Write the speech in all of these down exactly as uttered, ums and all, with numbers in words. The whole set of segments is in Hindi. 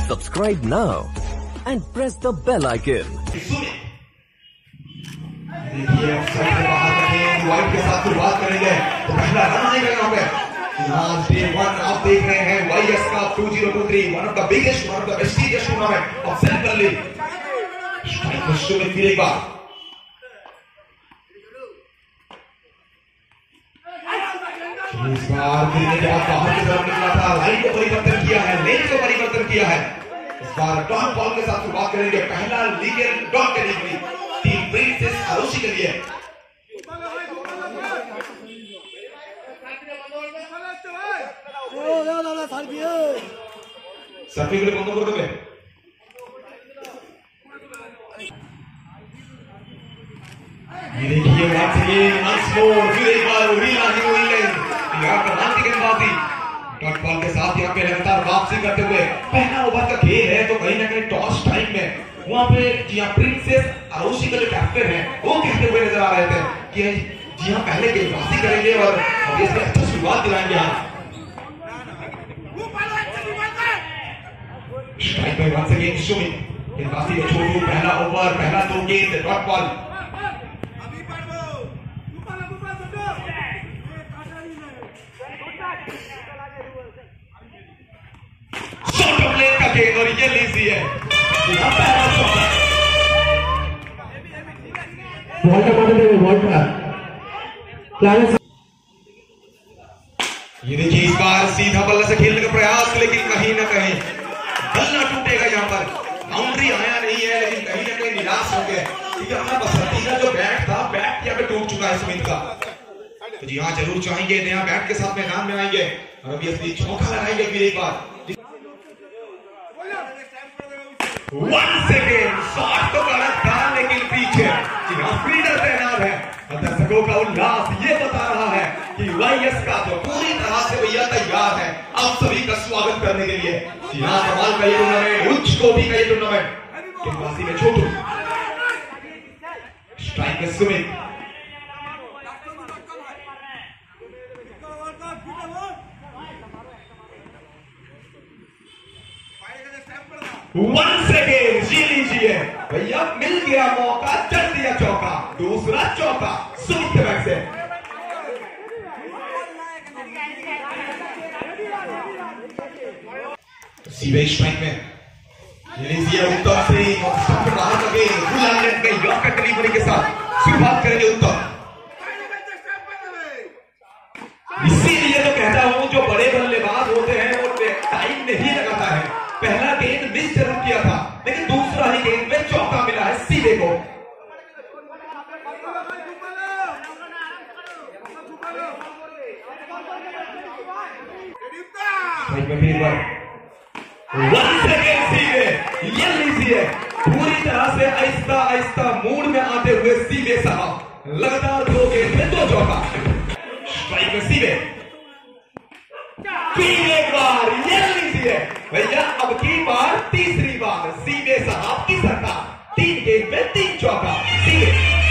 Subscribe now and press the bell icon. देखिए वाइट के साथ शुरुआत करेंगे तो पहला रन आएगा यहाँ पे। आज डे वन आप देख रहे हैं वाईएस का two zero two three, one of the biggest, one of the prestigious tournament of central league. Strike में शुरू में फिर एक बार इस बार गिरने के बाद बाहर की तरफ निकला था, लाइन को परिवर्तन किया है, लेन को परिवर्तन किया है। इस बार डॉट बॉल के साथ शुरुआत करेंगे। पहला legal dot delivery team princess आरोसी के लिए। सर्फिंग के लिए बंद कर दोगे। ये देखिए वहां से ये अंसमोर फिर एक बार रीला नहीं हुई है। यहाँ पर नाम की गेंदबाजी डॉट बॉल के साथ यहाँ पे लगातार वापसी करते हुए पहला ओवर का खेल है तो कहीं ना कहीं टॉस टाइम में वहां पे जी हाँ प्रिंसेस आरोसी का जो कैप्टन है वो कहते हुए नजर आ रहे थे कि जी हाँ पहले गेंदबाजी करेंगे और अभी इसमें अच्छा शुरुआत दिलाएंगे। यहाँ स्ट्राइक पे वंस अगेन सुमित, गेंदबाजी में छोटू, पहला ओवर, पहला दो गेंद डॉट बॉल। का गेंद और ये लीजी है ये देखिए इस बार सीधा बल्ला से खेलने का प्रयास, लेकिन कहीं ना कहीं बल्ला टूटेगा। यहाँ पर बाउंड्री आया नहीं है लेकिन कहीं ना कहीं निराश हो गए क्योंकि अपना पसंदीदा जो बैट था बैट यहाँ पे टूट चुका है सुमित का। तो जी हाँ जरूर चाहेंगे नया बैट के साथ मैदान में आएंगे और अभी असली चौका लगाएंगे फिर एक बार। वन सेकेंड शॉट तो गलत था लेकिन पीछे जी हाँ फील्डर तैनात है। दर्शकों का उल्लास ये बता रहा है कि वाईएस का तो पूरी तरह से भैया तैयार है आप सभी का स्वागत करने के लिए। जी हाँ कमाल का ये टूर्नामेंट, उच्च कोटि का ये टूर्नामेंट। गेंदबाजी में छोटू, स्ट्राइक में सुमित, वन सेकेंड जी लीजिए भैया, मिल गया मौका, चल दिया चौका, दूसरा चौका सुमित के बैट से। सीधे स्ट्राइक में ये लीजिए उत्तर से राहत लगे गुलाम के यॉर्कर डिलीवरी के साथ शुरुआत करेंगे उत्तर। इसीलिए तो कहता हूं जो बड़े बल्लेबाज होते हैं वो टाइम नहीं लगाता है। पहला गेंद मिस जरूर किया था लेकिन दूसरा ही गेंद में चौका मिला है सीधे को। वन सेकेंड सीधे ये लीजिए पूरी तरह से आहिस्ता आहिस्ता मूड में आते हुए सीधे साहब लगातार दो गेंद में दो चौका। स्ट्राइक में सीधे फिर एक बार ये लीजिए भैया, अब की बार तीसरी बार सीधे साहब की सरकार, तीन गेंद में तीन चौका सीधे।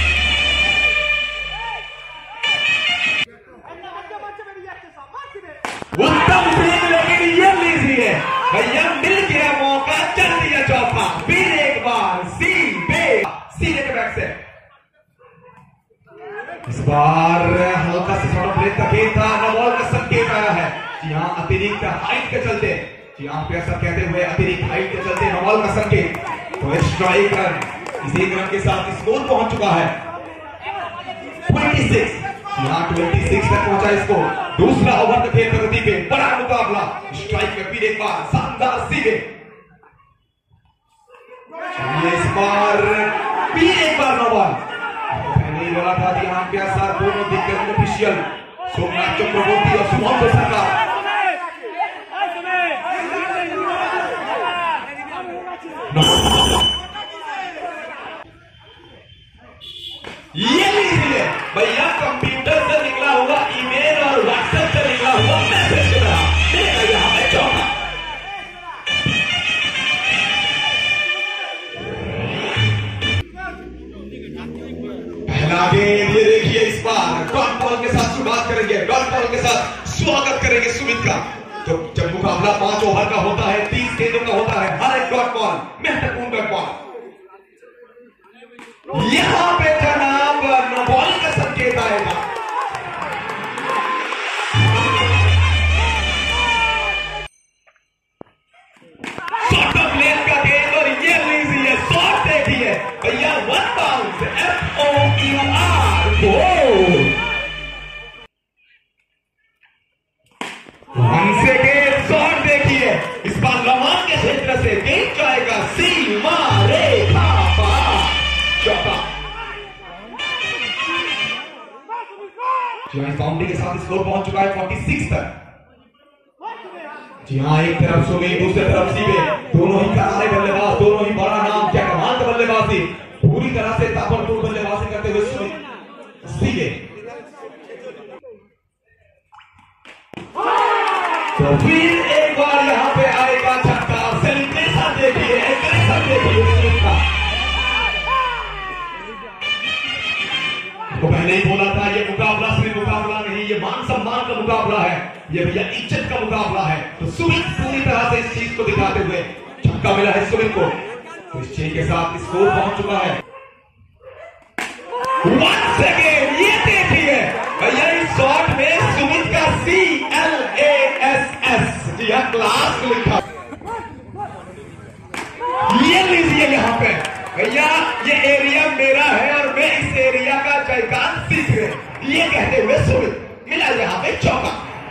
उत्तम फील्ड लेकिन ये लीजिए भैया, मिल गया मौका, चल दिया चौका, फिर एक बार सीधे सीधे के बैक से। इस बार हल्का से थोड़ा ब्रेक का गेंद था, बॉल का संकेत आया है। जी हाँ अतिरिक्त हाइट के चलते, जी हाँ ऐसा कहते हुए अतिरिक्त हाइट के चलते बॉल का संकेत। तो स्ट्राइक रन, इसी रन के साथ स्कोर पहुंच चुका है छब्बीस। यहाँ छब्बीस तक पहुंचा स्कोर। दूसरा ओवर का खेल प्रगति पे बड़ा मुकाबला। स्ट्राइक में फिर एक बार शानदार सीधे, इस बार फिर एक बार नो बॉल। पहले बोला था कि यहाँ पे साथ दोनों दिग्गज ऑफिशियल सोमनाथ चक्रवर्ती और सुमन सरकार ये लीजिए भैया, कंप्यूटर से निकला हुआ ईमेल और व्हाट्सएप से निकला हुआ मैसेज रहा यहाँ पे चौका। पहला गेंद ये देखिए इस बार डॉट बॉल के साथ शुरुआत करेंगे, डॉट बॉल के साथ स्वागत करेंगे सुमित का। तो जब मुकाबला पांच ओवर का होता है, तीस गेंद गेंदों का होता है हर एक डॉट बॉल महत्वपूर्ण डॉट बॉल। यहां पे जनाब नो बॉल का संकेत आएगा। शॉर्ट ऑफ लेन का गेंद और ये लीजिए शॉट देखिए भैया, one bounce F O U R गोल। वन से गेंद शॉट देखिए, इस बार लमान के क्षेत्र से गेंद जाएगा सीमा रेखा पार चौका। बाउंड्री के साथ स्कोर पहुंच चुका है छियालीस तक। जी हाँ, एक तरफ सुमीत दूसरी तरफ सीबे, दोनों ही करारे बल्लेबाज, दोनों ही बड़ा नाम, क्या कमाल का बल्लेबाजी, पूरी तरह से ताबड़तोड़ बल्लेबाजी करते हुए सुमीत सीबे। तो फिर एक बार यहां पे आएगा छक्का। सेलिब्रेशन देखिए, एग्रेशन देखिए सुमीत का। तो पहले ही बोला था ये मुकाबला सिर्फ मुकाबला नहीं, ये मान सम्मान का मुकाबला है, ये भैया इज्जत का मुकाबला है। तो सुमित पूरी तरह से इस चीज को दिखाते हुए छक्का मिला है सुमित को, तो इस चीज के साथ स्कोर पहुंच चुका है। वन सेकेंड, ये देखिए भैया इस शॉट में सुमित का C L A S S, जी हाँ क्लास लिखा। ये लीजिए यहां पे भैया, ये एरिया मेरा है और मैं इस एरिया का जयकान सीख रहे, ये कहते हुए सुमित मिला यहां पे चौका।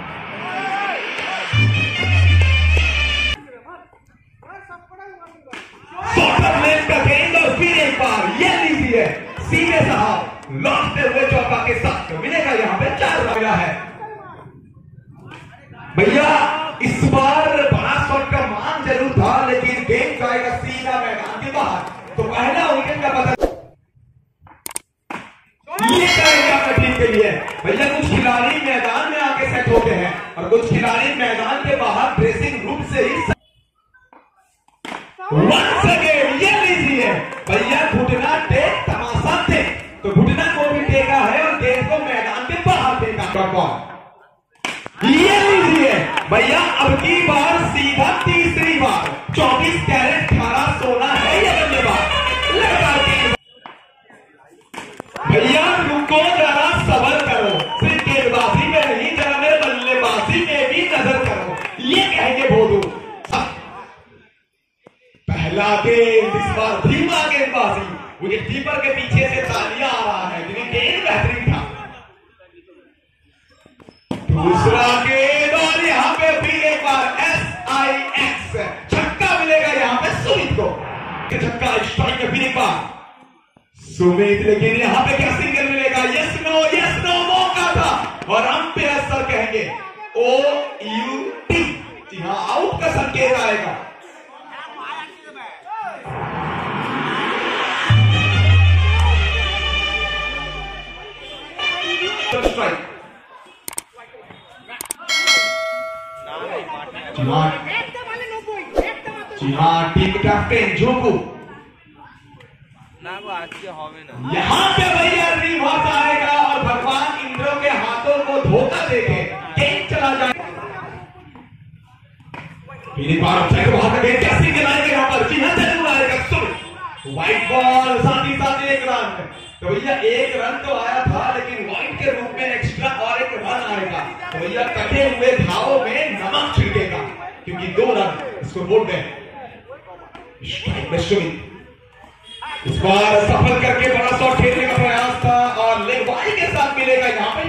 का गेंद और फिर एक बार ये लीजिए सीधे साहब लौटते हुए चौका के साथ मिलेगा यहां पे चार मिला है भैया। इस बार बड़ा शॉट का मान जरूर था, लेकिन गेंद जाएगा सीधा मैदान के बाहर। तो पहला विकेट का पता ये करेगा अपने टीम के लिए भैया। कुछ खिलाड़ी मैदान में आके सेट होते हैं और कुछ खिलाड़ी मैदान के बाहर ड्रेसिंग रूम से ही। वंस अगेन ये लीजिए भैया, घुटना टेक तमाशा टेक, तो घुटना को भी टेका है और गेंद को मैदान के बाहर टेका। ये लीजिए भैया, अब की बार सीधा तीसरी बार चौबीस कैरेट अठारह सोना है ये बल्लेबाज लगातार। भैया रुको जरा, सबर करो, सिर्फ गेंदबाजी में नहीं, जरा मेरे बल्लेबाजी में भी नजर करो, ये कहेंगे भोलू। पहला गेंद इस बार धीमा गेंदबाजी, विकेट कीपर के पीछे से तालियां आ रहा है, लेकिन गेंद बेहतरीन था। दूसरा गेंद और यहां पे फिर एक बार एस आई एक्स छक्का मिलेगा यहां पे सुमित को। छक्का स्ट्राइक में फिर एक बार सुमित, लेकिन यहां पे क्या सिंगल मिलेगा? यस नो यस नो मौका था और अंपायर सर कहेंगे ओ यू टी, जी हां आउट का संकेत आएगा। जी हाँ, टीम कैप्टन जोकू यहाँ पे भैया रिवर्स आएगा और भगवान इंद्र के हाथों को धोखा देके गेंद चला जाएगा। पहली बार वहां का गेंद कैसे गिराएगा यहाँ पर? जी हाँ जरूर आएगा। सुन व्हाइट बॉल, साथ ही साथ एक रन। तो भैया एक रन तो आया था, लेकिन व्हाइट के रूप में एक्स्ट्रा और एक रन आएगा। तो भैया कटे हुए घावों में नमक छिड़केगा, क्योंकि दो रन इसको बोल दें। इस बार सफल करके बड़ा शॉट खेलने का प्रयास था और लेग बाई के साथ मिलेगा यहाँ पे